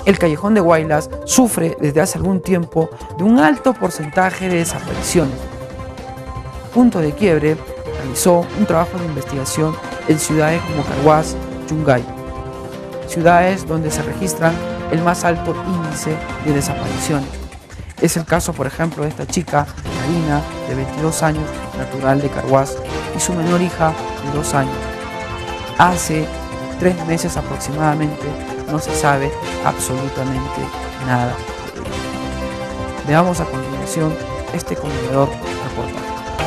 El Callejón de Huaylas sufre desde hace algún tiempo de un alto porcentaje de desapariciones. Punto de Quiebre realizó un trabajo de investigación en ciudades como Carhuaz, Yungay, ciudades donde se registran el más alto índice de desapariciones. Es el caso, por ejemplo, de esta chica, Karina, de 22 años, natural de Carhuaz, y su menor hija de 2 años. Hace 3 meses aproximadamente no se sabe absolutamente nada. Veamos a continuación este conmovedor reportaje.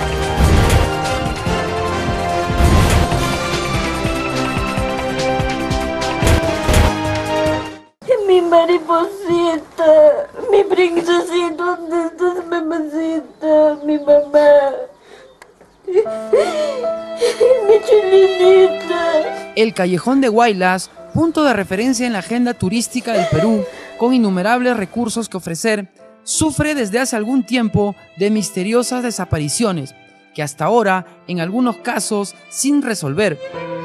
Mi mariposita, mi princesita, ¿dónde estás, mamacita? Mi mamá, mi chilinita. El Callejón de Huaylas, punto de referencia en la agenda turística del Perú, con innumerables recursos que ofrecer, sufre desde hace algún tiempo de misteriosas desapariciones, que hasta ahora, en algunos casos, sin resolver.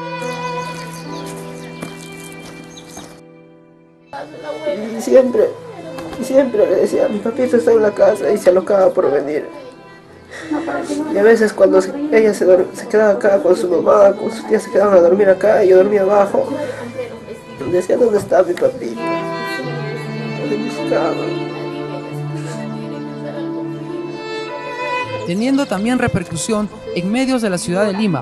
Siempre le decía, mi papito está en la casa y se alocaba por venir. Y a veces cuando ella se quedaba acá con su mamá, con su tía, se quedaban a dormir acá y yo dormía abajo. Decía, ¿dónde está mi papito? Le buscaba. Teniendo también repercusión en medios de la ciudad de Lima.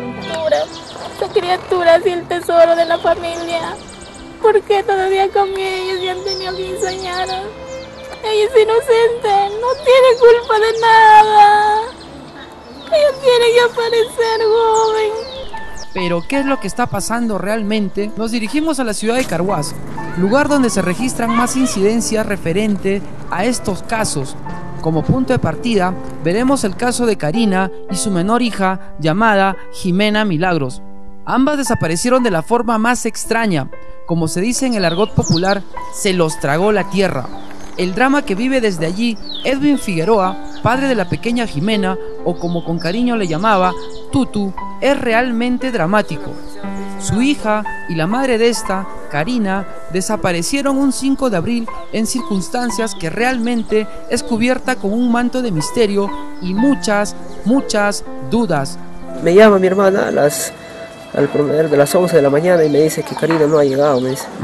Esa criatura es el tesoro de la familia. ¿Por qué todavía con ellos y han tenido que enseñar? Ella es inocente, no tiene culpa de nada. Ella tiene que aparecer joven. Pero, ¿qué es lo que está pasando realmente? Nos dirigimos a la ciudad de Carhuaz, lugar donde se registran más incidencias referente a estos casos. Como punto de partida, veremos el caso de Karina y su menor hija, llamada Jimena Milagros. Ambas desaparecieron de la forma más extraña. Como se dice en el argot popular, se los tragó la tierra. El drama que vive desde allí Edwin Figueroa, padre de la pequeña Jimena, o como con cariño le llamaba, Tutu, es realmente dramático. Su hija y la madre de esta, Karina, desaparecieron un 5 de abril en circunstancias que realmente es cubierta con un manto de misterio y muchas dudas. Me llama mi hermana al promedio de las 11 de la mañana y me dice que Karina no ha llegado, me dice.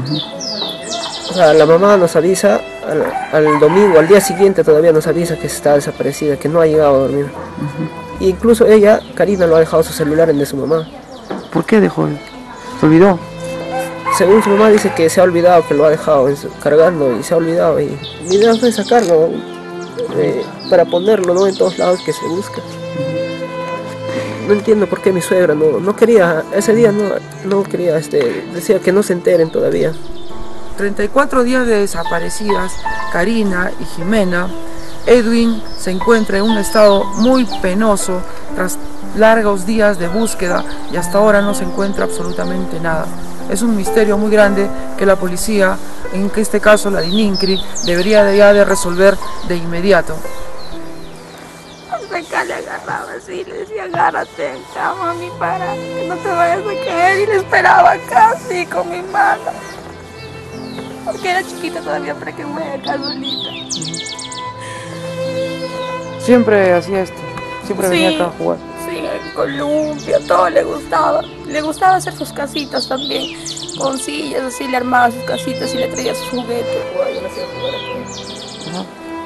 O sea, la mamá nos avisa al domingo, al día siguiente todavía nos avisa que está desaparecida, que no ha llegado a dormir. E incluso ella, Karina, lo ha dejado su celular en el de su mamá. ¿Por qué dejó? ¿Se olvidó? Según su mamá dice que se ha olvidado, que lo ha dejado cargando y se ha olvidado. Y mi idea fue sacarlo para ponerlo, ¿no?, en todos lados que se busca. No entiendo por qué mi suegra no quería, ese día no quería, decía que no se enteren todavía. 34 días de desaparecidas, Karina y Jimena. Edwin se encuentra en un estado muy penoso tras largos días de búsqueda y hasta ahora no se encuentra absolutamente nada. Es un misterio muy grande que la policía, en este caso la DININCRI, debería ya de resolver de inmediato. Acá le agarraba así, le decía, agárrate acá, mami, para que no te vayas a caer, y le esperaba acá así con mi mano. Porque era chiquita todavía para que me vaya acá solita. Siempre hacía esto, siempre venía acá a jugar. Sí, en columpio, todo le gustaba. Le gustaba hacer sus casitas también, con sillas, así le armaba sus casitas y le traía sus juguetes. Yo le hacía jugar acá.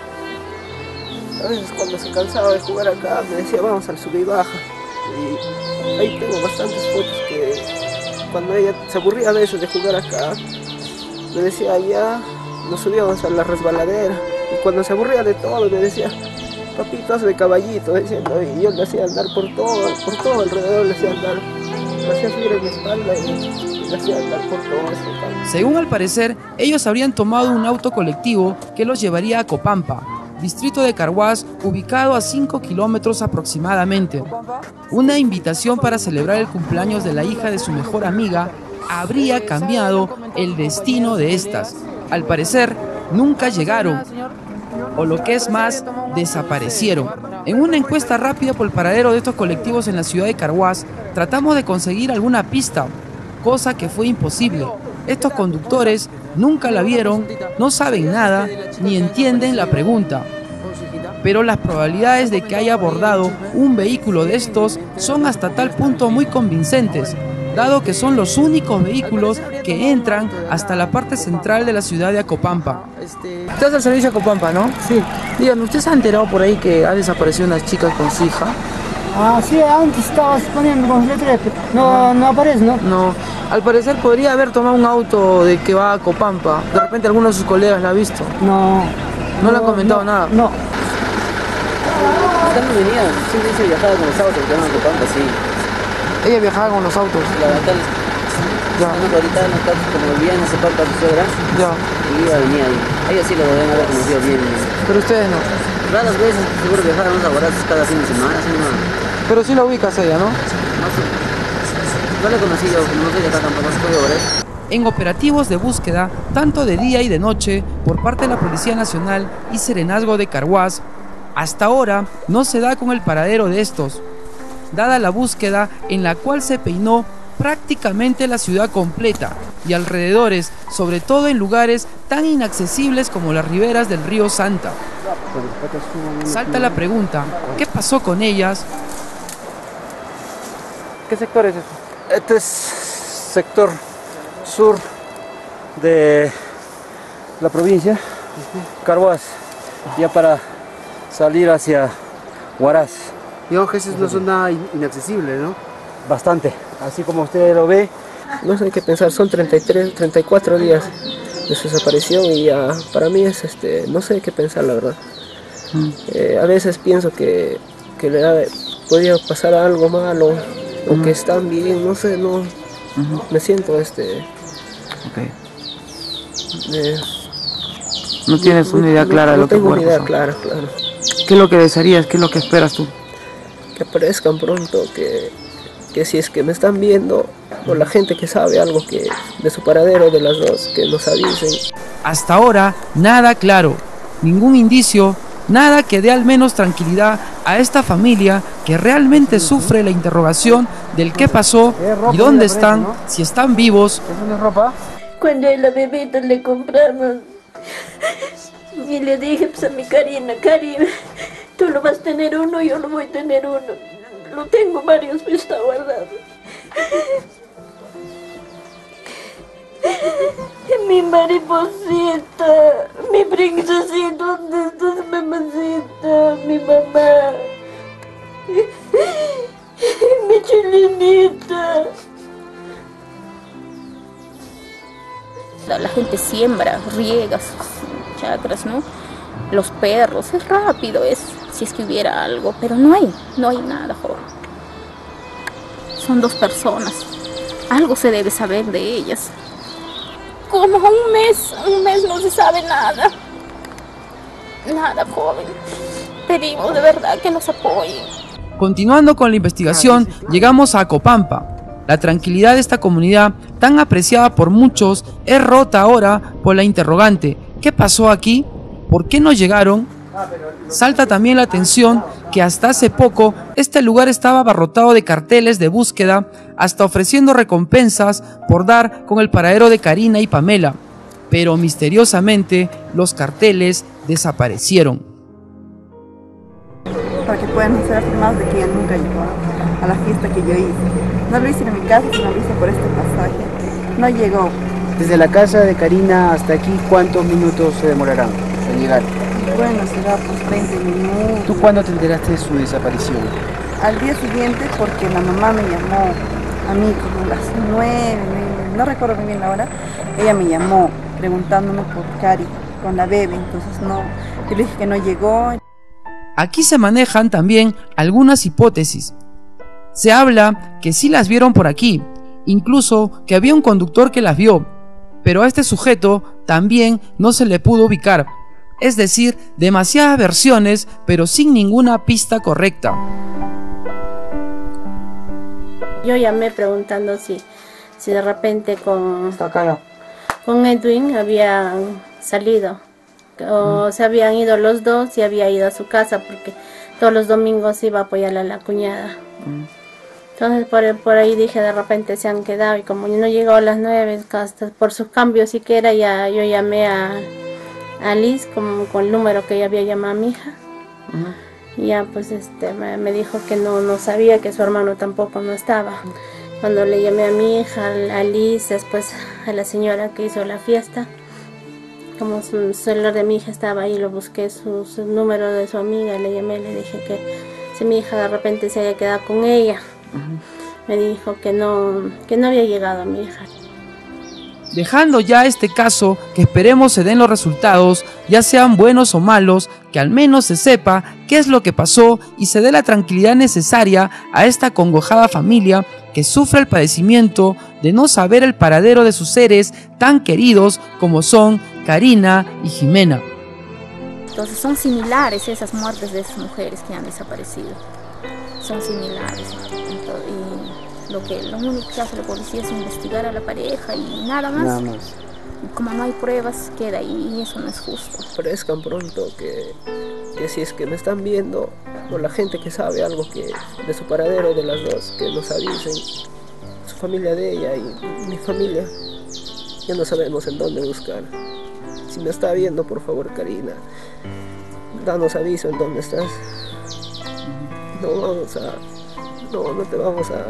A veces cuando se cansaba de jugar acá me decía, vamos al sub y baja. Y ahí tengo bastantes fotos que cuando ella se aburría a veces de jugar acá, me decía, ya nos subíamos a la resbaladera. Y cuando se aburría de todo me decía, papito, haz de caballito, diciendo, y yo le hacía andar por todo alrededor, le hacía andar, le hacía subir en mi espalda y le hacía andar por todo. Según al parecer, ellos habrían tomado un auto colectivo que los llevaría a Copampa, distrito de Carhuaz, ubicado a 5 kilómetros aproximadamente. Una invitación para celebrar el cumpleaños de la hija de su mejor amiga habría cambiado el destino de estas. Al parecer, nunca llegaron, o lo que es más, desaparecieron. En una encuesta rápida por el paradero de estos colectivos en la ciudad de Carhuaz, tratamos de conseguir alguna pista, cosa que fue imposible. Estos conductores nunca la vieron, no saben nada, ni entienden la pregunta. Pero las probabilidades de que haya abordado un vehículo de estos son hasta tal punto muy convincentes, dado que son los únicos vehículos que entran hasta la parte central de la ciudad de Acopampa. Estás al servicio de Acopampa, ¿no? Sí. Díganme, ¿usted se ha enterado por ahí que ha desaparecido una chica con su hija? Ah, sí, antes estabas poniendo con letra, no aparece, ¿no? No, al parecer podría haber tomado un auto de que va a Acopampa. De repente alguno de sus colegas la ha visto. No. ¿No le han comentado nada? No. Cuando venía, siempre se viajaba con los autos, que eran de Acopampa, sí. Ella viajaba con los autos. La verdad, Ya. ahorita en los casos, como vivía en Acopampa su suegra, Ya. y iba, venía ahí. Ella sí lo deben haber conocido bien. Pero ustedes no. Raras veces, seguro viajaban unos abrazos cada fin de semana, así no. Pero sí la ubicas ella, ¿no? No sé. No la he conocido, como no soy de acá tampoco, no puedo ver. En operativos de búsqueda, tanto de día y de noche, por parte de la Policía Nacional y Serenazgo de Carhuaz, hasta ahora no se da con el paradero de estos, dada la búsqueda en la cual se peinó prácticamente la ciudad completa y alrededores, sobre todo en lugares tan inaccesibles como las riberas del río Santa. Salta la pregunta, ¿qué pasó con ellas? ¿Qué sector es este? Este es sector sur de la provincia, Carhuaz, ya para salir hacia Huaraz. Digamos que esa es una zona inaccesible, ¿no? Bastante, así como usted lo ve. No sé qué pensar, son 34 días de su desaparición y ya para mí es no sé qué pensar, la verdad. A veces pienso que podría pasar algo malo o que están bien, no sé, no me siento No tienes una idea clara de lo que tengo puede una idea pasar. clara, claro. ¿Qué es lo que desearías? ¿Qué es lo que esperas tú? Que aparezcan pronto, que si es que me están viendo o la gente que sabe algo que de su paradero de las dos, que nos avisen. Hasta ahora, nada claro, ningún indicio, nada que dé al menos tranquilidad a esta familia que realmente sufre la interrogación del qué pasó y dónde están, si están vivos. ¿Eso es ropa? Cuando a la bebita le compramos, y le dije pues a mi Karina, tú lo vas a tener uno, yo lo voy a tener uno. Lo tengo varios, pero está guardado. Mi mariposita, mi princesita, ¿dónde estás, mamacita? Mi mamá, mi chilenita. La gente siembra, riega sus chacras, ¿no? Los perros, es rápido, si es que hubiera algo, pero no hay nada, joven. Son dos personas, algo se debe saber de ellas. Como un mes no se sabe nada. Nada, joven. Pedimos de verdad que nos apoyen. Continuando con la investigación, llegamos a Acopampa. La tranquilidad de esta comunidad, tan apreciada por muchos, es rota ahora por la interrogante. ¿Qué pasó aquí? ¿Por qué no llegaron? Salta también la atención que hasta hace poco este lugar estaba abarrotado de carteles de búsqueda, hasta ofreciendo recompensas por dar con el paradero de Karina y Pamela. Pero misteriosamente los carteles desaparecieron. Para que puedan ser afirmados de que ella nunca llegó a la fiesta que yo hice. No lo hice en mi casa, sino lo hice por este pasaje. No llegó. Desde la casa de Karina hasta aquí, ¿cuántos minutos se demorarán en llegar? Bueno, será pues 20 minutos. ¿Tú cuándo te enteraste de su desaparición? Al día siguiente, porque la mamá me llamó a mí como a las 9, no recuerdo muy bien la hora. Ella me llamó preguntándome por Cari con la bebé, entonces no, yo le dije que no llegó. Aquí se manejan también algunas hipótesis. Se habla que sí las vieron por aquí, incluso que había un conductor que las vio, pero a este sujeto también no se le pudo ubicar. Es decir, demasiadas versiones, pero sin ninguna pista correcta. Yo llamé preguntando si de repente con Edwin habían salido, o se habían ido los dos y había ido a su casa, porque todos los domingos iba a apoyarle a la cuñada. Entonces por ahí dije, de repente se han quedado, y como no llegó a las 9, hasta por sus cambios siquiera, ya yo llamé a Liz con el número que ella había llamado a mi hija. Y ya pues me dijo que no sabía, que su hermano tampoco no estaba. Cuando le llamé a mi hija, a Liz, después a la señora que hizo la fiesta, como su celular de mi hija estaba ahí, lo busqué su número de su amiga, le llamé, le dije que si mi hija de repente se había quedado con ella. Me dijo que no había llegado mi hija. Dejando ya este caso, que esperemos se den los resultados, ya sean buenos o malos, que al menos se sepa qué es lo que pasó y se dé la tranquilidad necesaria a esta acongojada familia que sufre el padecimiento de no saber el paradero de sus seres tan queridos como son Karina y Jimena. Entonces son similares esas muertes de esas mujeres que han desaparecido. Son similares. Y lo único que hace la policía es investigar a la pareja y nada más. Nada más. Y como no hay pruebas, queda ahí, y eso no es justo. Parezcan pronto que si es que me están viendo, o la gente que sabe algo de su paradero de las dos, que nos avisen. Su familia de ella y mi familia, ya no sabemos en dónde buscar. Si me está viendo, por favor, Karina, danos aviso en dónde estás. No te vamos a...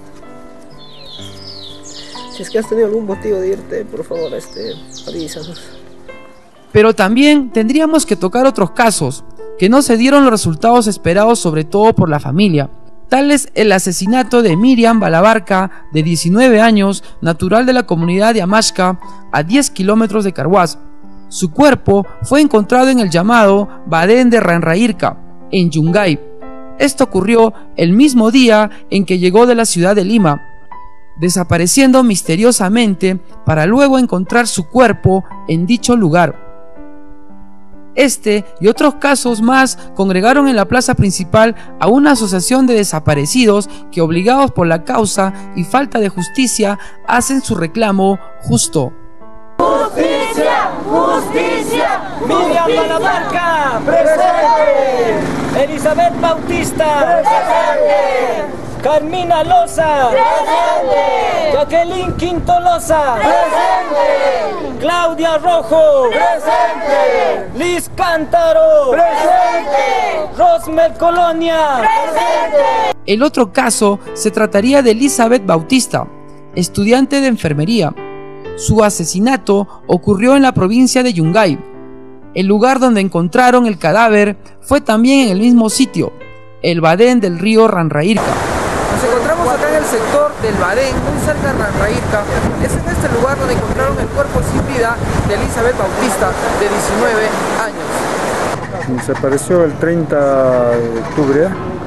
Si es que has tenido algún motivo de irte, por favor, avísanos. Pero también tendríamos que tocar otros casos que no se dieron los resultados esperados, sobre todo por la familia. Tal es el asesinato de Miriam Balabarca, de 19 años, natural de la comunidad de Amashka, a 10 kilómetros de Carhuaz. Su cuerpo fue encontrado en el llamado Badén de Ranrairca, en Yungay. Esto ocurrió el mismo día en que llegó de la ciudad de Lima, desapareciendo misteriosamente para luego encontrar su cuerpo en dicho lugar. Este y otros casos más congregaron en la plaza principal a una asociación de desaparecidos que, obligados por la causa y falta de justicia, hacen su reclamo justo. ¡Justicia! ¡Justicia! ¡Miriam Balabarca! ¡Presente! ¡Elizabeth Bautista! ¡Presente! ¡Carmina Loza! ¡Presente! ¡Jacqueline Quinto Loza! ¡Presente! ¡Claudia Rojo! ¡Presente! ¡Liz Cántaro! ¡Presente! ¡Rosmel Colonia! ¡Presente! El otro caso se trataría de Elizabeth Bautista, estudiante de enfermería. Su asesinato ocurrió en la provincia de Yungay. El lugar donde encontraron el cadáver fue también en el mismo sitio, el Badén del río Ranrairca. Nos encontramos acá en el sector del Badén, muy cerca de Ranrairca. Es en este lugar donde encontraron el cuerpo sin vida de Elizabeth Bautista, de 19 años. Desapareció el 30 de octubre.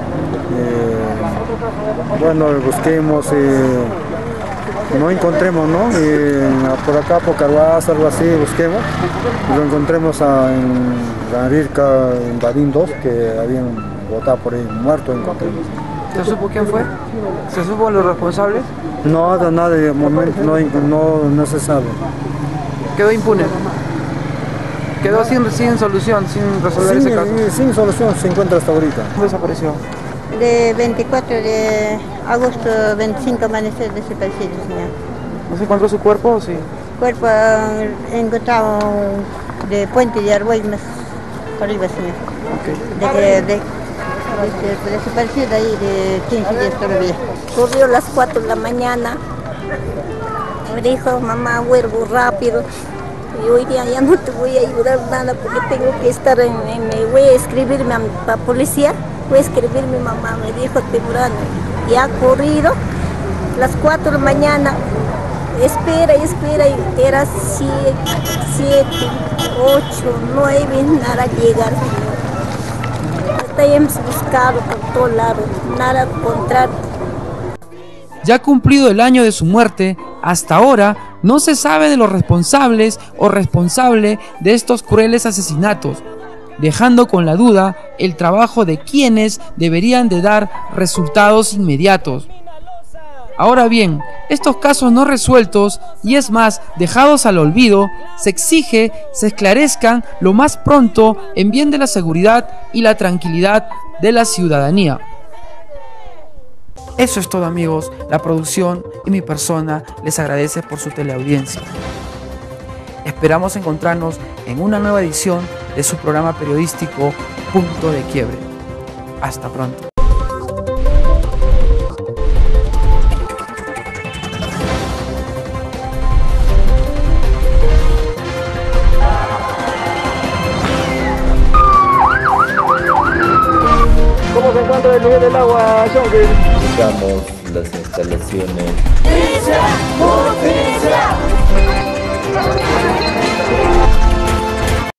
Bueno, busquemos, no encontremos, ¿no? Por acá, por Carhuaz, algo así, busquemos. Lo encontremos en Ranrairca, en Badín 2, que habían botado por ahí, muerto, encontremos. ¿Se supo quién fue? ¿Se supo los responsables? No, nada, de momento no se sabe. Quedó impune. Quedó sin solución, sin resolver ese caso. Sin solución se encuentra hasta ahorita. ¿Cómo desapareció? De 24 de agosto, 25 amanecer desaparecido, señor. ¿No se encontró su cuerpo o sí? Cuerpo encontrado de Puente de Arbuey, más arriba, señor. Okay. Desaparecido de ahí de 15 días todavía. Corrió a las 4 de la mañana. Me dijo, mamá, vuelvo rápido. Y hoy día ya no te voy a ayudar nada porque tengo que estar voy a escribirme a la policía. Voy a escribir mi mamá, me dijo temprano. Y ha corrido las 4 de la mañana. Espera, y era 7, 8, 9, nada llegar. Hasta hemos buscado por todos lados, nada encontrar. Ya cumplido el año de su muerte, hasta ahora no se sabe de los responsables o responsable de estos crueles asesinatos, dejando con la duda el trabajo de quienes deberían de dar resultados inmediatos. Ahora bien, estos casos no resueltos, y es más, dejados al olvido, se exige se esclarezcan lo más pronto en bien de la seguridad y la tranquilidad de la ciudadanía. Eso es todo, amigos. La producción y mi persona les agradece por su teleaudiencia. Esperamos encontrarnos en una nueva edición de su programa periodístico Punto de Quiebre. Hasta pronto. ¿Cómo se encuentra el nivel del agua, Shonky? Buscamos las instalaciones. ¡Justicia! ¡Justicia!